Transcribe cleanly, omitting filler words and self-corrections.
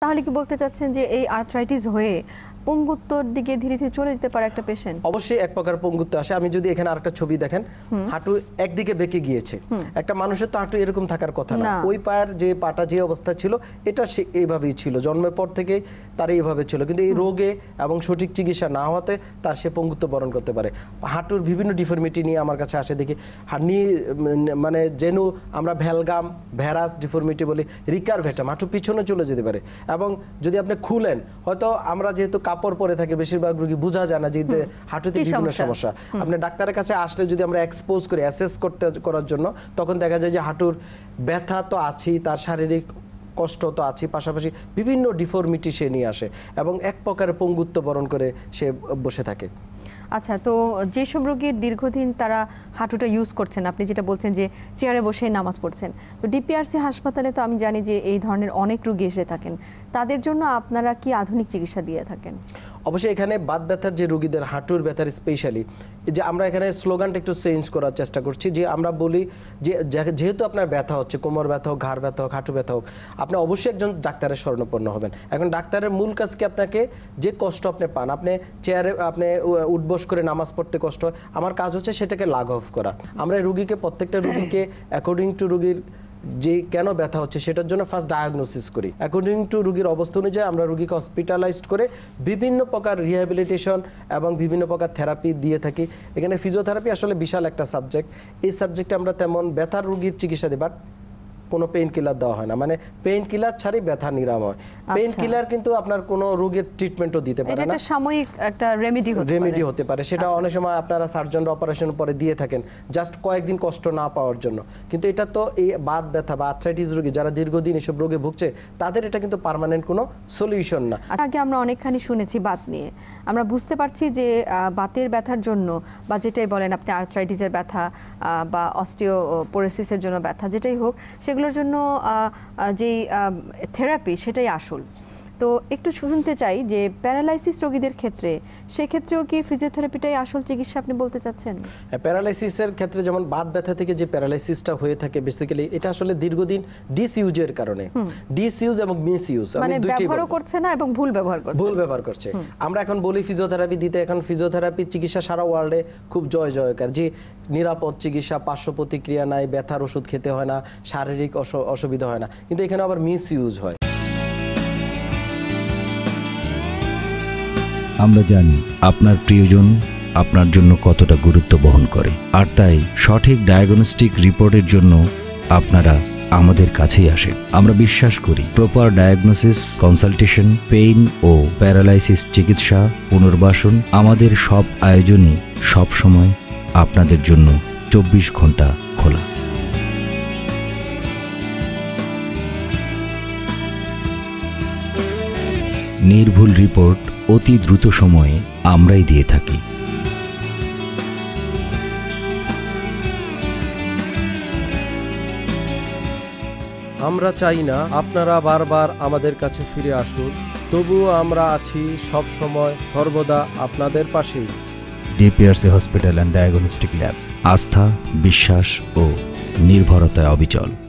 তাহলে কি বলতে চাচ্ছেন যে এই আর্থ্রাইটিস হয়ে পঙ্গুত্বর দিকে ধীরে ধীরে চলে যেতে পারে একটা পেশেন্ট? অবশ্যই এক প্রকার পঙ্গুত্ব আসে। আমি যদি এখানে আরেকটা ছবি দেখেন, হাঁটু একদিকে বেঁকে গিয়েছে। একটা মানুষের তো হাঁটু এরকম থাকার কথা না। ওই পায়ের যে পাটা যে অবস্থা ছিল এটা এইভাবেই ছিল, জন্মের পর থেকে তার এইভাবে ছিল, কিন্তু এই রোগে এবং সঠিক চিকিৎসা না হওয়াতে তার সে পঙ্গুত্ব বরণ করতে পারে। হাঁটুর বিভিন্ন ডিফর্মিটি নিয়ে আমার কাছে আসে, দেখি মানে যেন আমরা ভ্যালগাম ভ্যারাস ডিফর্মিটি বলি, রিকারভেটাম, হাঁটু পিছনে চলে যেতে পারে। এবং যদি আপনি খুলেন, হয়তো আমরা যেহেতু কাপড় পরে থাকে বেশিরভাগ রোগী বোঝা যায় না যে হাঁটুতে বিভিন্ন সমস্যা। আপনি ডাক্তারের কাছে আসলে যদি আমরা এক্সপোজ করি অ্যাসেস করার জন্য, তখন দেখা যায় যে হাঁটুর ব্যথা তো আছেই, তার শারীরিক কষ্ট তো আছে, পাশাপাশি বিভিন্ন ডিফর্মিটি সে নিয়ে আসে এবং এক প্রকারের পঙ্গুত্ব বরণ করে সে বসে থাকে। আচ্ছা, তো যেসব রোগীর দীর্ঘদিন তারা হাঁটুটা ইউজ করছেন, আপনি যেটা বলছেন যে চেয়ারে বসে নামাজ পড়ছেন, তো ডিপিআরসি হাসপাতালে তো আমি জানি যে এই ধরনের অনেক রোগী এসে থাকেন, তাদের জন্য আপনারা কি আধুনিক চিকিৎসা দিয়ে থাকেন? অবশ্যই এখানে বাত ব্যথার যে রোগীদের, হাঁটুর ব্যথার স্পেশালি, যে আমরা এখানে স্লোগানটা একটু চেঞ্জ করার চেষ্টা করছি, যে আমরা বলি যে যেহেতু আপনার ব্যথা হচ্ছে, কোমর ব্যথা হোক, ঘাড় ব্যথা হোক, হাঁটু ব্যথা হোক, আপনি অবশ্যই একজন ডাক্তারের শরণাপন্ন হবেন। এখন ডাক্তারের মূল কাজ কি, আপনাকে যে কষ্ট আপনি পান, আপনি চেয়ারে আপনি উঠবস করে নামাজ পড়তে কষ্ট, আমার কাজ হচ্ছে সেটাকে লাঘব করা। আমরা রোগীকে, প্রত্যেকটা রোগীকে অ্যাকর্ডিং টু রোগীর যে কেন ব্যথা হচ্ছে সেটার জন্য ফার্স্ট ডায়াগনোসিস করি। অ্যাকর্ডিং টু রোগীর অবস্থা অনুযায়ী আমরা রোগীকে হসপিটালাইজড করে বিভিন্ন প্রকার রিহ্যাবিলিটেশন এবং বিভিন্ন প্রকার থেরাপি দিয়ে থাকি। এখানে ফিজিওথেরাপি আসলে বিশাল একটা সাবজেক্ট। এই সাবজেক্টে আমরা তেমন ব্যথার রোগীর চিকিৎসা দিই, বাট কোনো পেইন কিলার দেওয়া হয় না, মানে পেইন কিলার ছাড়াই ব্যথা নিরাময়। পেইন কিলার কিন্তু আপনার কোনো রোগের ট্রিটমেন্টও দিতে পারে না, এটা সাময়িক একটা রেমেডি হতে পারে। সেটা অনেক সময় আপনারা সার্জনরা অপারেশন পরে দিয়ে থাকেন জাস্ট কয়েকদিন কষ্ট না পাওয়ার জন্য, কিন্তু এটা তো এই বাত ব্যথা বা আর্থ্রাইটিস রোগী যারা দীর্ঘদিন এসব রোগে ভুগছে, তাদের এটা কিন্তু পার্মানেন্ট কোনো সলিউশন না। আগে আমরা অনেকখানি শুনেছি বাত নিয়ে, আমরা বুঝতে পারছি যে বাতের ব্যথার জন্য বা যেটাই বলেন আপনি আর্থ্রাইটিসের ব্যথা বা অস্টিওপোরোসিসের জন্য ব্যথা, যেটাই হোক, সেগুলোর জন্য যেই থেরাপি সেটাই আসল। তো একটু শুনতে চাই যে প্যারালাইসিস রোগীদের ক্ষেত্রে, সেক্ষেত্রেও কি ফিজিওথেরাপিটাই আসল চিকিৎসা আপনি বলতে চাচ্ছেন? প্যারালাইসিসের ক্ষেত্রে যেমন বাত ব্যথা থেকে যে প্যারালাইসিসটা হয়ে থাকে, বেসিক্যালি এটা আসলে দীর্ঘদিন ডিসইউজের কারণে, ডিসইউজ এবং মিসইউজ, মানে ব্যবহারও করছে না এবং ভুল ব্যবহার করছে। আমরা এখন বলি ফিজিওথেরাপি দিতে, এখন ফিজিওথেরাপি চিকিৎসা সারা ওয়ার্ল্ডে খুব জয়কার, যে নিরাপদ চিকিৎসা, পার্শ্ব প্রতিক্রিয়া নাই, ব্যথার ওষুধ খেতে হয় না, শারীরিক অসুবিধা হয় না, কিন্তু এখানে আবার মিসইউজ হয়। আমরা জানি আপনার প্রিয়জন আপনার জন্য কতটা গুরুত্ব বহন করে, আর তাই সঠিক ডায়াগনস্টিক রিপোর্টের জন্য আপনারা আমাদের কাছেই আসেন। আমরা বিশ্বাস করি প্রপার ডায়াগনোসিস, কনসালটেশন, পেইন ও প্যারালাইসিস চিকিৎসা, পুনর্বাসন, আমাদের সব আয়োজনই সব সময় আপনাদের জন্য 24 ঘন্টা খোলা। নির্ভুল রিপোর্ট অতি দ্রুত সময়ে আমরাই দিয়ে থাকি। আমরা চাই না আপনারা বারবার আমাদের কাছে ফিরে আসুন, তবুও আমরা আছি সব সময় সর্বদা আপনাদের পাশেই। DPRC hospital and diagnostic lab, আস্থা, বিশ্বাস ও নির্ভরতায় অবিচল।